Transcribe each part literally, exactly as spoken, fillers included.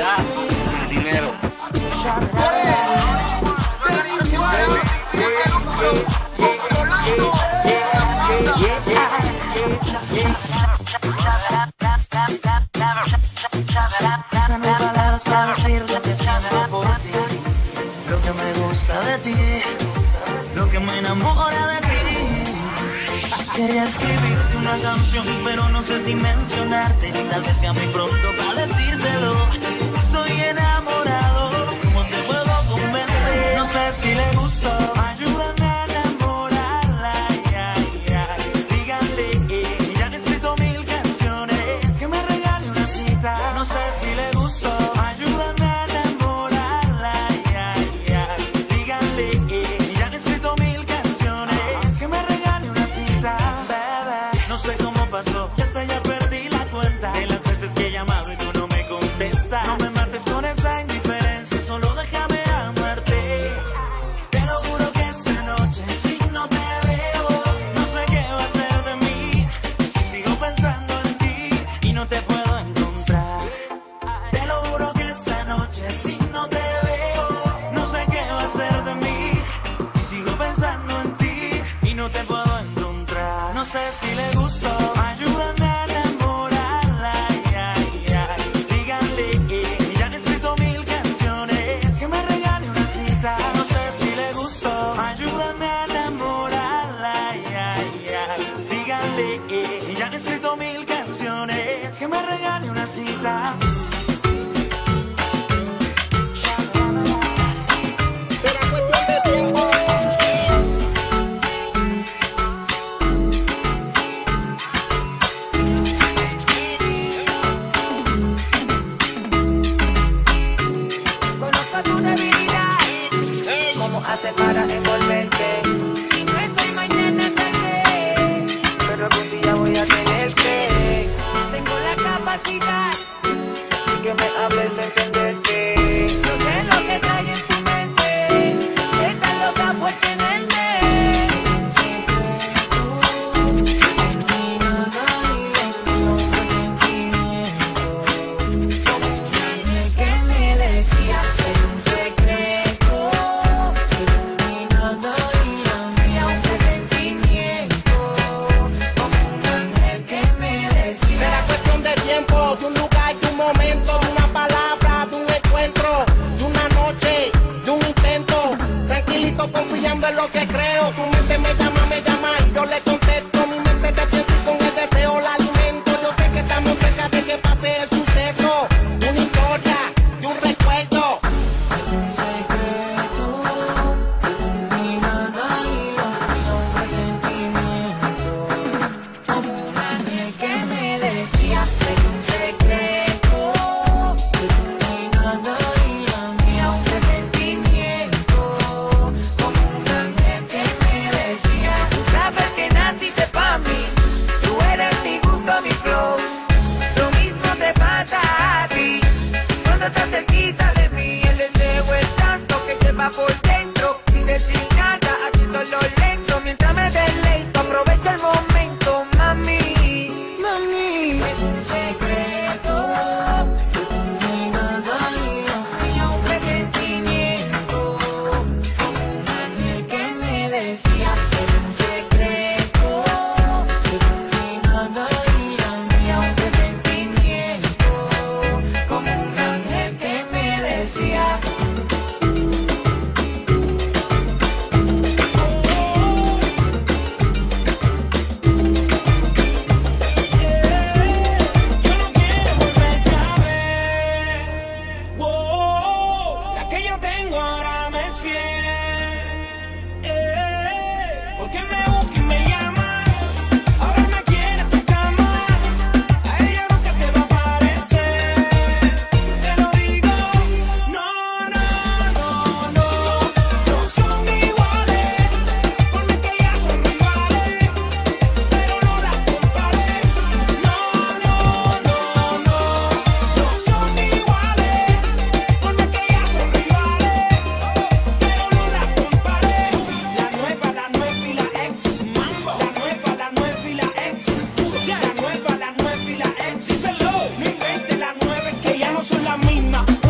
¿verdad? El dinero. No hay palabras para decir lo que siento por ti, lo que me gusta de ti, lo que me enamora de ti. Quería escribirte una canción, pero no sé si mencionarte. Tal vez sea muy pronto para decírtelo. Estoy enamorado, ¿cómo te puedo convencer? No sé si le gustó. Ayúdame a enamorarla, ya, ya. Díganle, ya han escrito mil canciones, que me regale una cita. No sé si le gustó. Ayúdame a enamorarla, ya, ya. Díganle, ya han escrito mil canciones, que me regale una cita. Bebé, no sé cómo pasó, ya hasta ya perdí la cuenta de las veces que he llamado y tú no me contestas. No me mates con esa indiferencia, solo déjame amarte. Te lo juro que esta noche si no te veo, no sé qué va a ser de mí. Si sigo pensando en ti y no te puedo encontrar. Te lo juro que esta noche si no te veo, no sé qué va a ser de mí. Si sigo pensando en ti y no te puedo encontrar. No sé si le gustó. Ayúdame a enamorarla, ya, ya. Díganle, ya han escrito mil canciones, que me regale una cita. No sé si le gustó. Ayúdame a enamorarla, ya, ya. Díganle, ya han escrito mil canciones, que me regale una cita. Será cuestión de tiempo. Conozco tu debilidad, ¿Cómo hace para envolverte? si no es hoy, mañana tal vez. Pero algún día voy a tener que, Tengo la capacidad, sin que me hables, entenderte. no sé lo que trae en tu mente, estás loca por tenerme. Que me decía, es un secreto, iluminado y lo mío, un presentimiento, como un ángel que me decía. Será cuestión de tiempo, de un lugar, de un momento, de una palabra, de un encuentro, de una noche, de un intento. Tranquilito, confiando en lo que creo. Tu mente me llama, me llama y yo le contesto. Mi mente te pienso y con el deseo la alimento. Yo sé que estamos cerca de que pase el suceso, de una historia, de un recuerdo. Es un secreto, iluminado y lo mío, un presentimiento, como un ángel que me decía. Es un secreto, iluminado y lo mío, un presentimiento, como un ángel que me decía. Tú sabes que naciste pa' mí, tú eres mi gusto, mi flow. Lo mismo te pasa a ti cuando estás cerquita de mí. El deseo es tanto que te va por dentro, sin decir nada, haciéndolo lento. Mientras me deleito, aprovecha el momento, mami. Mami, es un secreto, iluminado y lo mío, un presentimiento, como un ángel que me decía. Es un secreto, iluminado y lo mío, un presentimiento, como un ángel que me decía. Yo no quiero volverte a ver. Wow, la que yo tengo ahora me es fiel. Eh, porque me busca y me llama. Ahora me quiere en tu cama. A ella nunca te va a parecer. Te lo digo. No, no, no, no. No son iguales. Por más que ellas son rivales. Pero no las compares. No, no, no, no. No son iguales. Por más que ellas son rivales. Pero no las compares. La nueva, la nueva y la ex. Mambo. La nueva, la nueva y la ex. La nueva, la nueva y la ex. Díselo. No inventes la nueva, es que ya no son las mismas.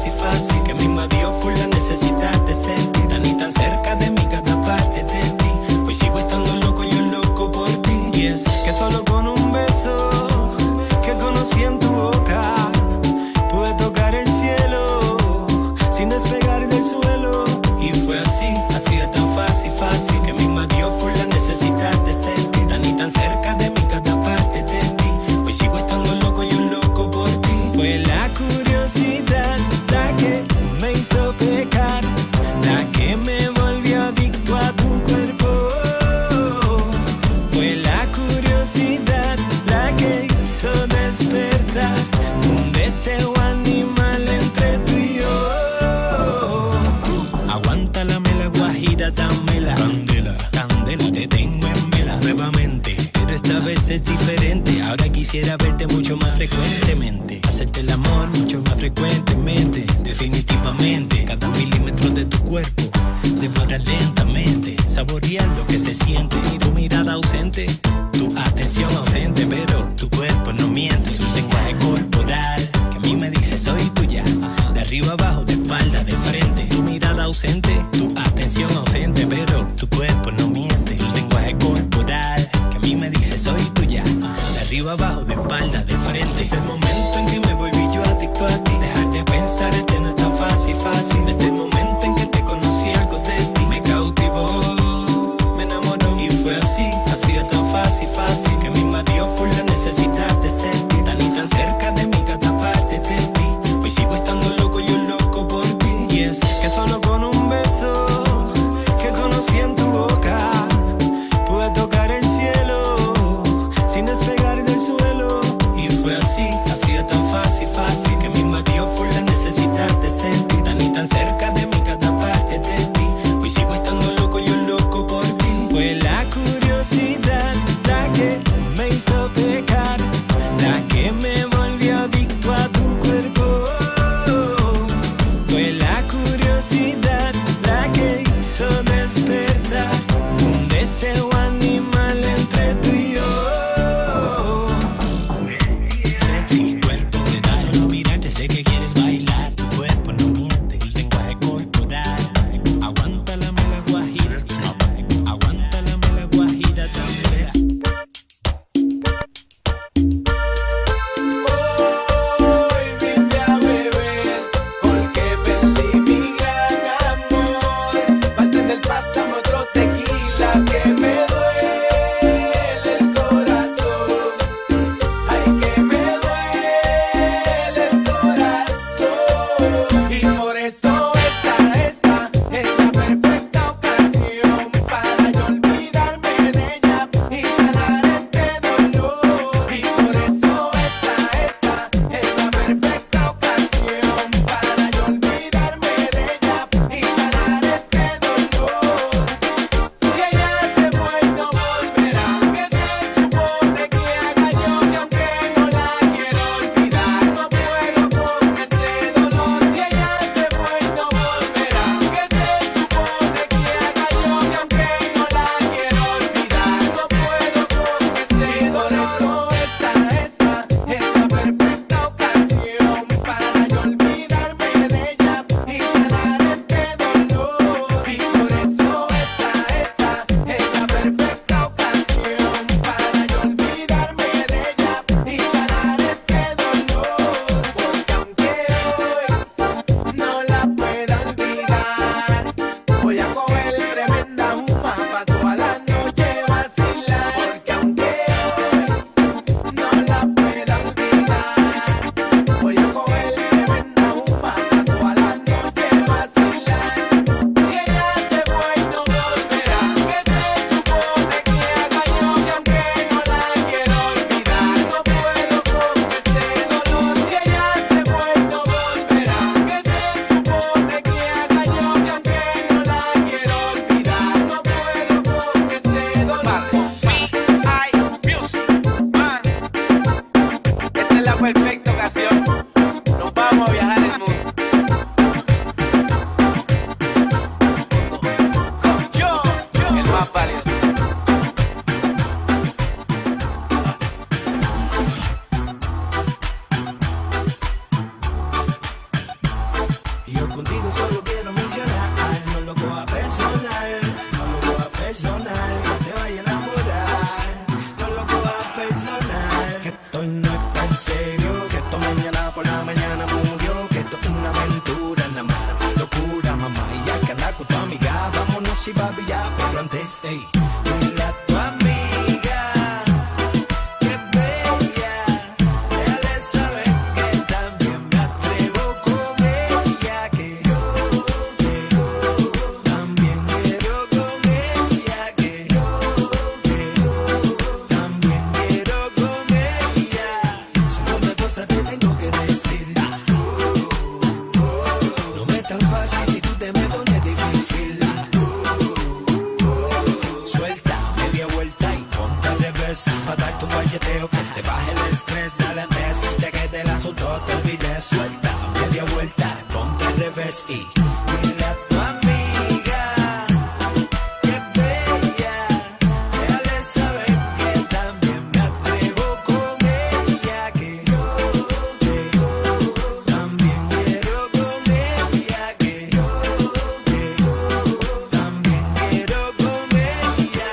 fácil, fácil, que me invadió full la necesidad de sentir, tan y tan cerca de mí cada parte de ti. Hoy sigo estando loco, yo loco por ti. Y es que solo con un beso que conocí en tu boca pude tocar el cielo sin despegar del suelo. Y fue así, así de tan fácil, fácil, que me invadió full la necesidad de sentir, tan y tan cerca de mí cada parte de ti. Hoy sigo estando loco, yo loco por ti. Fue la curiosidad la que me hizo pecar, la que me volvió adicto a tu cuerpo. Fue la curiosidad la que hizo despertar un deseo animal entre tú y yo. Aguanta la mela guajira, dámela candela, candela, te tengo en vela nuevamente, pero esta vez es diferente. Ahora quisiera verte mucho más frecuentemente, hacerte el amor mucho más frecuentemente. Definitivamente, cada milímetro de tu cuerpo devora lentamente, saborear lo que se siente. Y tu mirada ausente, tu atención ausente, pero tu cuerpo no miente. Es un lenguaje corporal que a mí me dice soy tuya, de arriba abajo, de espalda, de frente. Tu mirada ausente, tu atención ausente, pero tu cuerpo no miente. Un lenguaje corporal que a mí me dice soy tuya, de arriba abajo, de espalda, de frente. Desde el momento en que me volví yo adicto a ti, dejar de pensar en ti no es tan fácil, fácil. Desde el momento en que te conocí algo de ti me cautivó, me enamoró. Y fue así, así de tan fácil, fácil, que me invadió full la necesidad de sentir, tan y tan cerca de mí cada parte de ti. Hoy sigo estando loco, yo loco por ti. Y es que solo con un beso que conocí en tu boca pude tocar el cielo sin despegar del suelo. Y fue así, así de tan fácil, fácil, que me invadió full la necesidad de sentir, tan y tan cerca de mí cada parte de ti. Hoy sigo estando loco, yo loco por ti. Fue la curiosidad la que me hizo pecar, la que me volvió adicto a tu cuerpo. Fue la curiosidad la que hizo despertar un deseo animal entre tú y yo. Sexy cuerpo, te da solo mirarte, sé que quieres bailar. Tu cuerpo no miente, el lenguaje corporal. Aguanta la mela guajira, aguanta la mela guajira también. Hoy vine a beber porque perdí mi gran amor. Bartender, pásame otro tequila que me duele el corazón. Ay, que me duele el corazón. Y por eso esta, esta, esta perfecta ocasión para yo olvidarme de ella y sanar este dolor. Y por eso esta, esta, esta perfecta ocasión para yo olvidarme de ella y sanar este dolor. Si ella se fue no volverá, ¿qué se supone que haga yo si aunque no la quiero olvidar no puedo con este dolor? Si ella se fue no volverá, ¿qué se supone que haga yo si aunque no la quiero olvidar no puedo con este dolor? Por eso esta, esta, esta perfecta ocasión para yo olvidarme de ella y sanar este dolor. Y por eso esta, esta, esta perfecta ocasión para yo olvidarme de ella y sanar este dolor. Porque aunque hoy no la pueda olvidar, voy a coger tremenda uva pa' toda la noche vacilar. Porque aunque hoy no la pueda olvidar, voy a coger tremenda uva pa' toda la noche vacilar. Si ella se fue no volverá, ¿qué se supone que haga yo si aunque no la quiero olvidar no puedo con este dolor? Si ella se fue no volverá, ¿qué se supone que haga yo si aunque no la quiero olvidar no puedo con este dolor? Esta es la perfecta ocasión. Nos vamos a viajar el mundo. Con yo, el más válido. si papi ya, pero antes, ey. Dile a tu amiga que es bella, déjale saber que también me atrevo con ella, que yo, que yo también quiero con ella, que yo, que yo también quiero con ella. Solo una cosa te tengo que decir. No me es tan fácil si tú te me pones difícil. Suelta media vuelta y ponte al revés, pa' dar tu guayeteo, que te baje el estrés. Dale antes de que te la soltó, te olvides. Suelta media vuelta, ponte al revés y dile a tu amiga que es bella, déjale saber que también me atrevo con ella, que yo, que yo también quiero con ella, que yo, que yo también quiero con ella.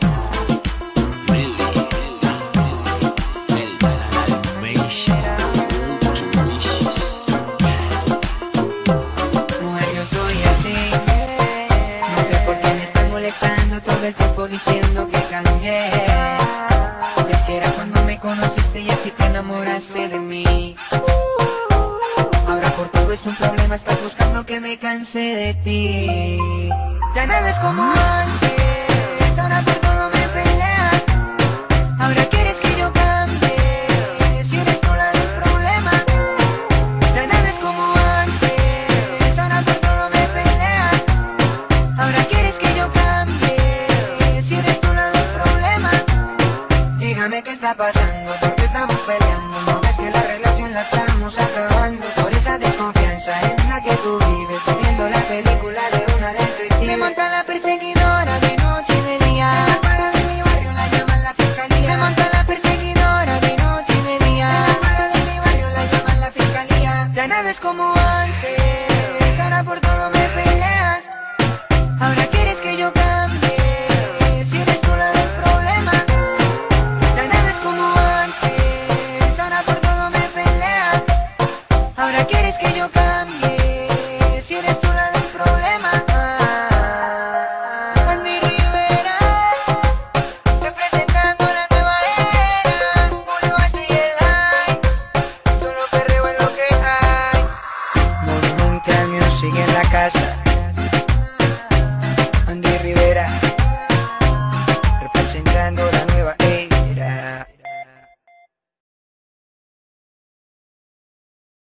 Mujer, yo soy así. No sé por qué me estás molestando todo el tiempo diciendo que cambié. Si así era cuando me conociste y así te enamoraste de mí. Ahora por todo es un problema, estás buscando que me canse de ti. Ya nada es como antes, ahora por todo me peleas. Ahora quieres que yo cambie, si eres tú la del problema. Ya nada es como antes, ahora por todo me peleas. Ahora quieres que yo cambie, si eres tú la del problema. Dígame qué está pasando, por qué estamos peleando. No ves que la relación la estamos acabando por esa desconfianza en la que tú vives, viviendo la película de una detective. Me monta la perseguidora de noche y de día. En la cuadra de mi barrio la llaman la fiscalía. Me monta la perseguidora de noche y de día. En la cuadra de mi barrio la llaman la fiscalía. Ya nada es como antes, ahora por todo me peleas. Ahora quieres que yo cambie, si eres tú la del problema. Ya nada es como antes, ahora por todo me peleas. Ahora quieres que yo cambie, si eres tú la del problema. Andy Rivera, representando la nueva era. Julio H y el High, solo perreo es lo que hay. Monumental Music en la casa.